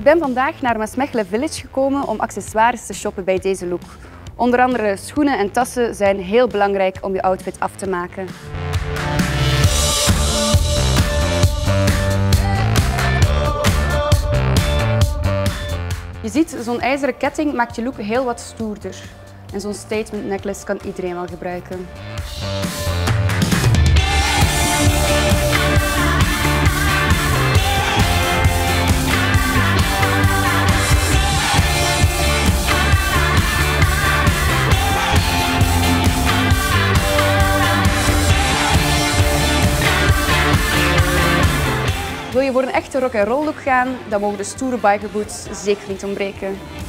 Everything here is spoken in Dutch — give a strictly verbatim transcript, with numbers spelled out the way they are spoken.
Ik ben vandaag naar Maasmechelen Village gekomen om accessoires te shoppen bij deze look. Onder andere schoenen en tassen zijn heel belangrijk om je outfit af te maken. Je ziet, zo'n ijzeren ketting maakt je look heel wat stoerder. En zo'n statement necklace kan iedereen wel gebruiken. Wil je voor een echte rock-and-roll look gaan, dan mogen de stoere biker boots zeker niet ontbreken.